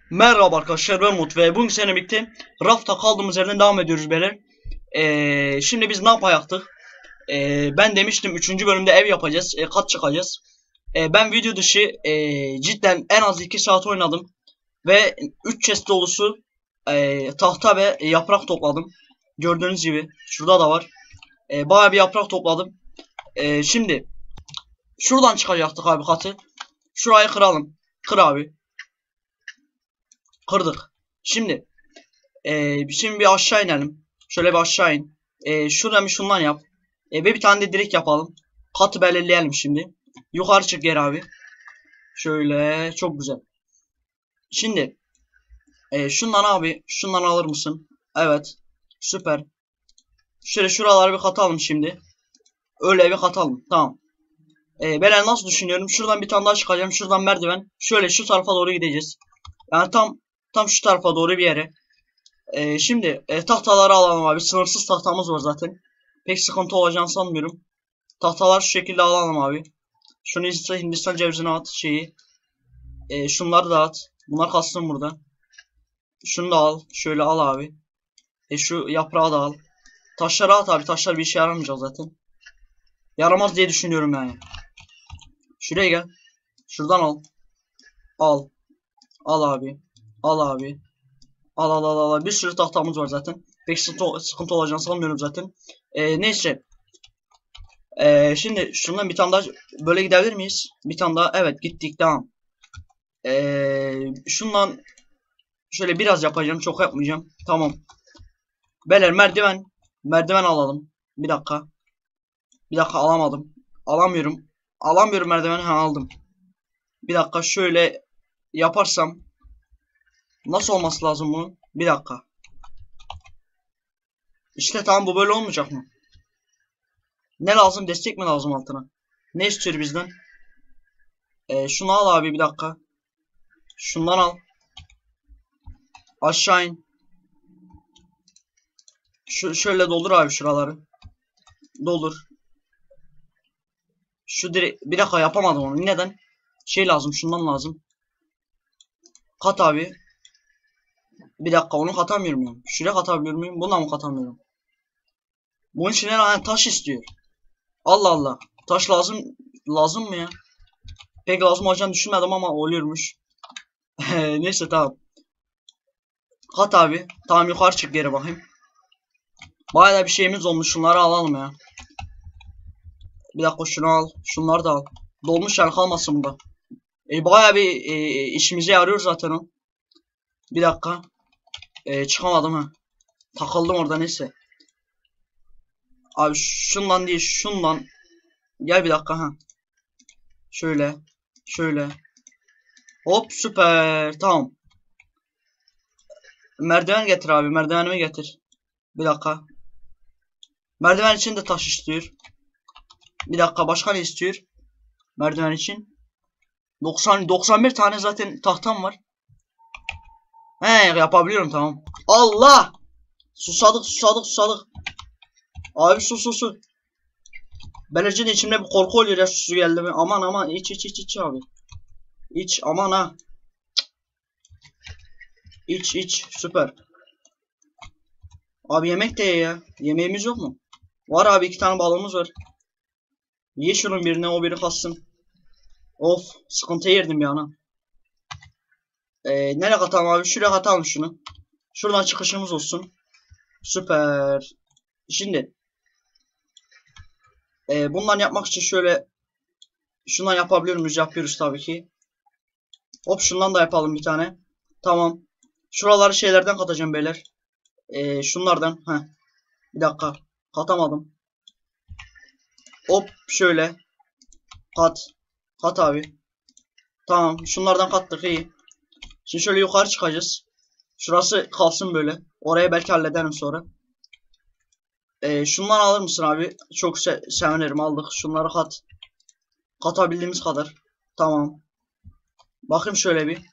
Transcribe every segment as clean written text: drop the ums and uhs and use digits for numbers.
Merhaba arkadaşlar, ben Umut ve bugün seninle birlikte rafta kaldığımız yerden devam ediyoruz beyler. Şimdi biz ne yapacaktık? Ben demiştim 3. bölümde ev yapacağız, kat çıkacağız. Ben video dışı cidden en az 2 saat oynadım ve 3 chest dolusu tahta ve yaprak topladım. Gördüğünüz gibi şurada da var. Bayağı bir yaprak topladım. Şimdi şuradan çıkacaktık abi katı. Şurayı kıralım. Kır abi. Kırdık. Şimdi bir aşağı inelim. Şöyle bir aşağı in. Şuradan bir şundan yap. Ve bir tane de direkt yapalım. Katı belirleyelim şimdi. Yukarı çık geri abi. Şöyle çok güzel. Şimdi şundan abi. Şundan alır mısın? Evet. Süper. Şöyle şuraları bir katalım şimdi. Öyle bir katalım. Tamam. Ben nasıl düşünüyorum? Şuradan bir tane daha çıkacağım. Şuradan merdiven. Şöyle şu tarafa doğru gideceğiz. Yani tam şu tarafa doğru bir yere. Şimdi tahtaları alalım abi. Sınırsız tahtamız var zaten. Pek sıkıntı olacağını sanmıyorum. Tahtalar şu şekilde alalım abi. Şunu ise Hindistan cevizine at şeyi. Şunları da at. Bunlar kalsın burada. Şunu da al. Şöyle al abi. Şu yaprağı da al. Taşları at abi. Taşlar bir işe yaramayacak zaten. Yaramaz diye düşünüyorum yani. Şuraya gel. Şuradan al. Al. Al abi. Al abi. Al. Bir sürü tahtamız var zaten. Pek sıkıntı olacağını sanmıyorum zaten. Neyse. Şimdi şundan bir tane daha böyle gidebilir miyiz? Bir tane daha. Evet gittik tamam. Şundan şöyle biraz yapacağım. Çok yapmayacağım. Tamam. Beyler merdiven. Merdiven alalım. Bir dakika. Bir dakika alamadım. Alamıyorum. Alamıyorum merdiveni. Ha aldım. Bir dakika şöyle yaparsam. Nasıl olması lazım bunun? Bir dakika. İşte tamam bu böyle olmayacak mı? Ne lazım? Destek mi lazım altına? Ne istiyor bizden? Şunu al abi bir dakika. Şundan al. Aşağı in. Şöyle doldur abi şuraları. Doldur. Şu direkt bir dakika yapamadım onu. Neden? Şey lazım, şundan lazım. Kat abi. Bir dakika onu katamıyor muyum? Şuraya katabiliyor muyum? Bundan mı katamıyorum? Bunun için herhalde taş istiyor. Allah Allah. Taş lazım mı ya? Pek lazım olacağını düşünmedim ama oluyormuş. Neyse tamam. Kat abi. Tamam yukarı çık geri bakayım. Bayağı da bir şeyimiz olmuş. Şunları alalım ya. Bir dakika şunu al. Şunları da al. Dolmuş yani kalmasın bunda. Bayağı bir işimize yarıyor zaten o. Bir dakika. Çıkamadım ha. Takıldım orada neyse. Abi şundan değil şundan. Gel bir dakika ha. Şöyle. Şöyle. Hop süper. Tamam. Merdiven getir abi. Merdivenimi getir. Bir dakika. Merdiven için de taş istiyor. Bir dakika başka ne istiyor? Merdiven için. 91 tane zaten tahtam var. He yapabiliyorum tamam. Allah! Susadık. Abi su. Belercin içimde bir korku oluyor ya su geldi mi? Aman iç abi. İç aman ha. İç süper. Abi yemek de ye ya. Yemeğimiz yok mu? Var abi 2 tane balığımız var. Ye şunun birine o biri kalsın. Of sıkıntı yerdim ya ana. Nereye katalım abi? Şuraya katalım şunu. Şuradan çıkışımız olsun. Süper. Şimdi. Bundan yapmak için şöyle. Şundan yapabiliyor muyuz? Yapıyoruz tabii ki. Hop şundan da yapalım bir tane. Tamam. Şuraları şeylerden katacağım beyler. Şunlardan. Heh. Bir dakika. Katamadım. Hop şöyle. Kat. Kat abi. Tamam. Şunlardan kattık iyi. Şimdi şöyle yukarı çıkacağız. Şurası kalsın böyle. Oraya belki hallederim sonra. Şundan alır mısın abi? Çok sevinirim aldık. Şunları kat. Katabildiğimiz kadar. Tamam. Bakayım şöyle bir.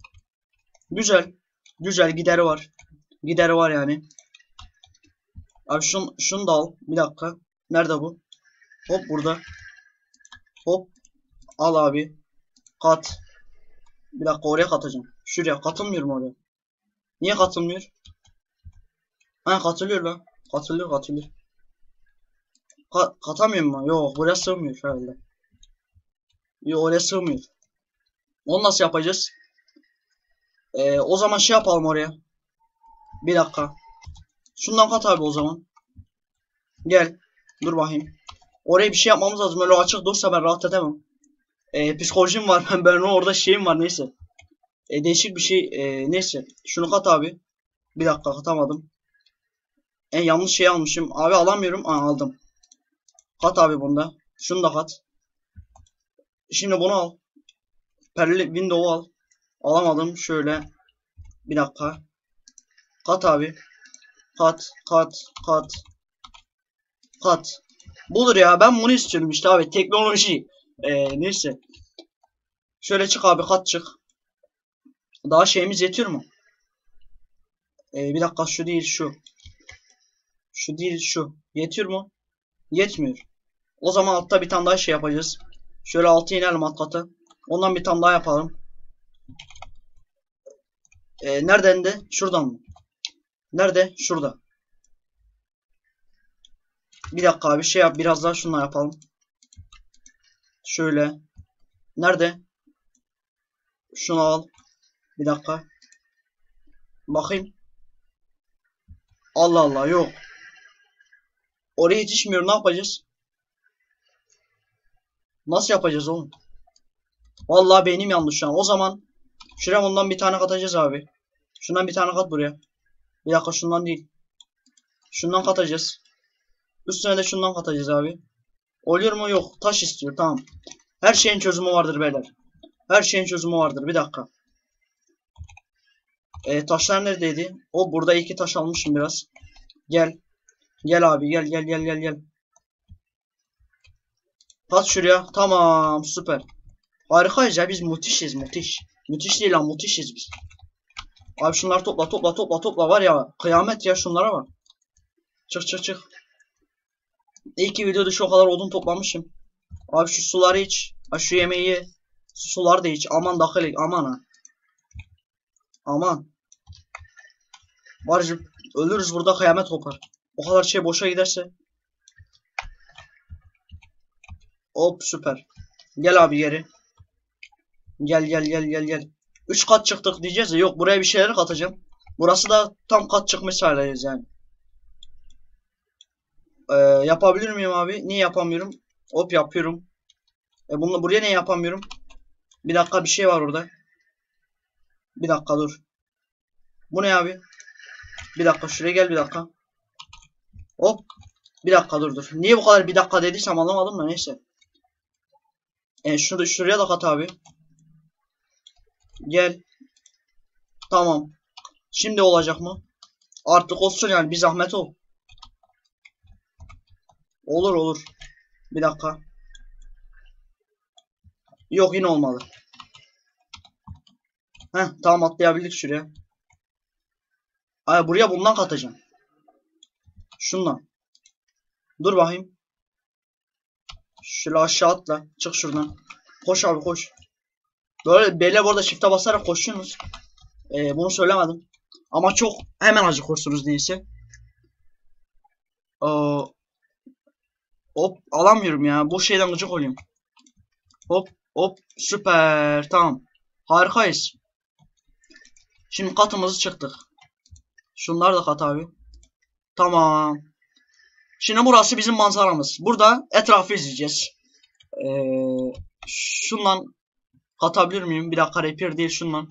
Güzel gideri var. Gideri var yani. Abi şunu da al. Bir dakika. Nerede bu? Hop burada. Hop. Al abi. Kat. Bir dakika oraya katacağım. Şuraya katılmıyor mu oraya? Niye katılmıyor? Ha katılıyor lan. Katılıyor. Katamıyor mu? Yok buraya sığmıyor herhalde. Yok oraya sığmıyor. Onu nasıl yapacağız? O zaman şey yapalım oraya. Bir dakika. Şundan kat abi o zaman. Gel. Dur bakayım. Oraya bir şey yapmamız lazım. Öyle açık dursa ben rahat edemem. Psikolojim var. Ben orada şeyim var neyse. Değişik bir şey. Neyse. Şunu kat abi. Bir dakika katamadım. Yanlış şey almışım. Abi alamıyorum. Aldım. Kat abi bunda. Şunu da kat. Şimdi bunu al. Perli Windows'u al. Alamadım. Şöyle. Bir dakika. Kat abi. Kat. Budur ya. Ben bunu istiyorum işte abi. Teknoloji. Neyse. Şöyle çık abi. Kat çık. Daha şeyimiz yetiyor mu? Bir dakika şu değil şu. Şu değil şu. Yetiyor mu? Yetmiyor. O zaman altta bir tane daha şey yapacağız. Şöyle altı inelim alt katı. Ondan bir tane daha yapalım. Nereden de? Şuradan mı? Nerede? Şurada. Bir dakika abi şey yap. Biraz daha şunla yapalım. Şöyle. Nerede? Şunu al. Bir dakika. Bakayım. Allah Allah yok. Oraya yetişmiyor. Ne yapacağız? Nasıl yapacağız oğlum? Vallahi beynim yandı şu an. O zaman şuraya ondan bir tane katacağız abi. Şundan bir tane kat buraya. Bir dakika şundan değil. Şundan katacağız. Üstüne de şundan katacağız abi. Oluyor mu? Yok. Taş istiyor. Tamam. Her şeyin çözümü vardır beyler. Her şeyin çözümü vardır. Bir dakika. Taşlar neredeydi? O burada iki taş almışım biraz. Gel. Gel abi. Gel. Kat şuraya. Tamam. Süper. Harikayız ya. Biz müthişiz. Müthiş değil lan. Müthişiz biz. Abi şunları topla. Var ya. Kıyamet ya. Şunlara bak. Çık. İyi ki videoda şu kadar odun toplamışım. Abi şu suları iç. Şu yemeği ye. Suları da iç. Aman dakika. Aman ha. Aman. Var ölürüz burada kıyamet kopar. O kadar şey boşa giderse. Hop süper. Gel abi geri. Gel. 3 kat çıktık diyeceğiz ya. Yok buraya bir şeyler katacağım. Burası da tam kat çıkmış sayılırız yani. Yapabilir miyim abi? Niye yapamıyorum? Hop yapıyorum. Bunu buraya ne yapamıyorum? Bir dakika bir şey var orada. Bir dakika dur. Bu ne abi? Bir dakika şuraya gel bir dakika. Hop. Bir dakika dur. Niye bu kadar bir dakika dediysem anlamadım da neyse. Şuraya da kat abi. Gel. Tamam. Şimdi olacak mı? Artık olsun yani bir zahmet ol. Olur. Bir dakika. Yok yine olmadı. Tamam atlayabildik şuraya. Buraya bundan katacağım. Şundan. Dur bakayım. Şöyle aşağı atla. Çık şuradan. Koş abi koş. Böyle bu arada shift'e basarak koşuyorsunuz. Bunu söylemedim. Ama çok hemen acıkıyorsunuz neyse. Hop alamıyorum ya. Bu şeyden gıcık oluyorum. Hop süper. Tamam. Harikayız. Şimdi katımızı çıktık. Şunları da kat abi. Tamam. Şimdi burası bizim manzaramız. Burada etrafı izleyeceğiz. Şundan katabilir miyim? Bir dakika repair değil şundan.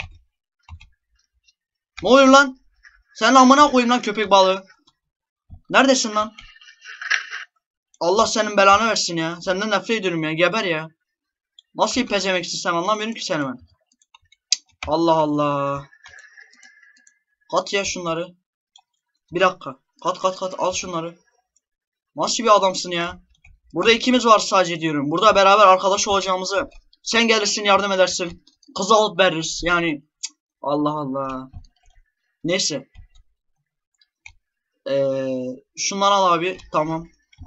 Ne oluyor lan? Sen amına koyayım lan köpek balığı. Neredesin lan? Allah senin belanı versin ya. Senden nefret ediyorum ya. Geber ya. Nasıl bir pezemeksin sen anlamıyorum ki seni ben. Allah Allah. Kat ya şunları. Bir dakika. Kat al şunları. Nasıl bir adamsın ya? Burada ikimiz var sadece diyorum. Burada beraber arkadaş olacağımızı. Sen gelirsin yardım edersin. Kızı alıp veririz. Yani Allah Allah. Neyse. Şunları al abi. Tamam.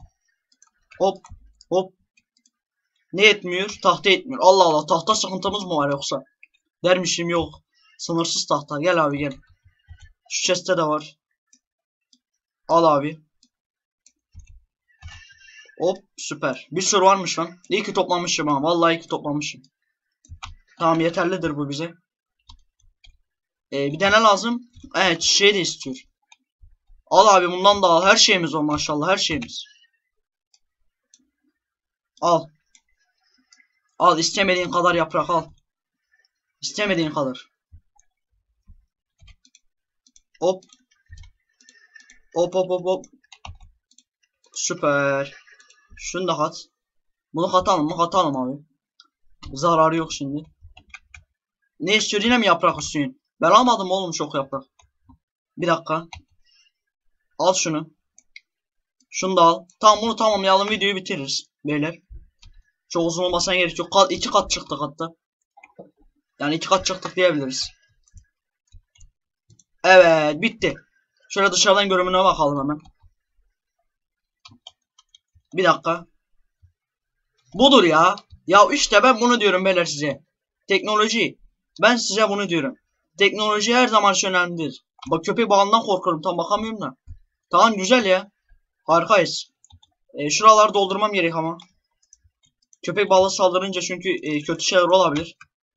Hop. Ne etmiyor? Tahta etmiyor. Allah Allah. Tahta sıkıntımız mı var yoksa? Dermişim yok. Sınırsız tahta. Gel abi gel. Şu chest'te de var. Al abi. Hop süper. Bir sürü varmış lan. İyi ki toplamışım ha. Vallahi iyi ki toplamışım. Tamam yeterlidir bu bize. Bir de ne lazım? Evet şey de istiyor. Al abi bundan da al. Her şeyimiz var maşallah her şeyimiz. Al. Al istemediğin kadar yaprak al. İstemediğin kadar. Hop. Hop hop hop hop. Süper. Şunu da kat. Bunu katalım mı? Katalım abi. Zararı yok şimdi. Ne istiyor yine mi yaprak Hüseyin? Ben almadım oğlum çok yaprak. Bir dakika. Al şunu. Şunu da al. Tamam bunu tamamlayalım videoyu bitiririz. Beyler. Çok uzun olmasına gerek yok. İki kat çıktık hatta. Yani iki kat çıktık diyebiliriz. Evet bitti. Şöyle dışarıdan görünümüne bakalım hemen. Bir dakika. Budur ya. Ya işte ben bunu diyorum beyler size. Teknoloji. Ben size bunu diyorum. Teknoloji her zaman önemlidir. Bak köpek balığından korkuyorum. Tam bakamıyorum da. Tamam güzel ya. Harikayız. Şuraları doldurmam gerek ama. Köpek balığı saldırınca çünkü kötü şeyler olabilir.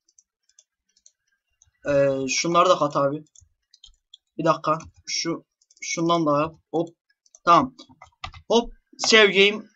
Şunları da kat abi. Bir dakika. Şundan da yap. Hop. Tamam. Hop. Save game.